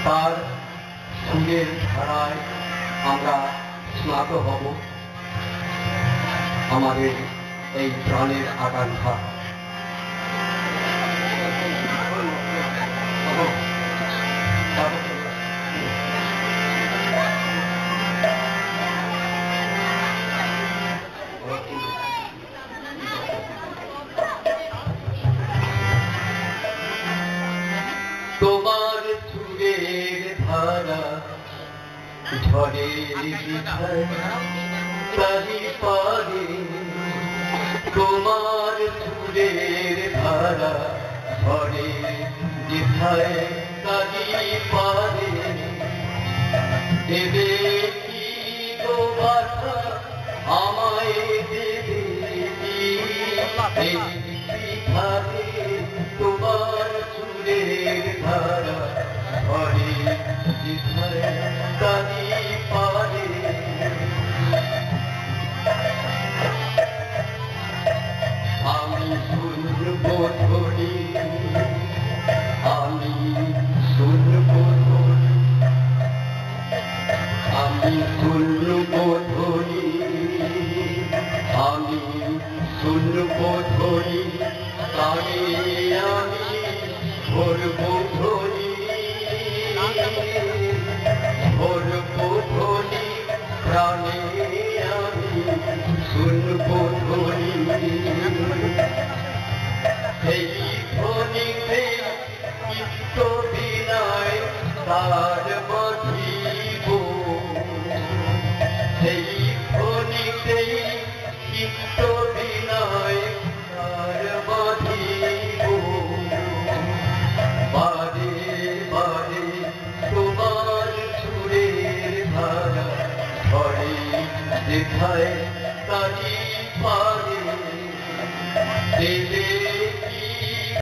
তার সুরের ধারায় আমরা স্নাত হব। আমাদের এই প্রাণের আকাঙ্ক্ষা। তোমার সুরের ধারা ঝড়ের তারি পারে, তোমার সুরের ধারা ঝড়ের দিশায় তারি পারে। দেবে কি গো বাধা আমায়, দেবে কি শিখাবে তোমার সুরের ধারা ঝড়ের দিশায় তারি পারে। আমি শুনব ধ্বনি, আমি শুনব ধ্বনি, আমি শুনব ধ্বনি, আমি শুনব ধ্বনি, কানে আমি ভরব ধ্বনি, ভরব ধ্বনি, প্রাণে আমি শুনব ধ্বনি। সেই ধ্বনিতে চিত্ত বিনয় তার বাঁধিব, সেই ধ্বনিতে চিত্ত বিনয় তার বাঁধিব। বারে বারে তোমার সুরের ধারা ঝড়ে যেথায় তারি পারে। দেবে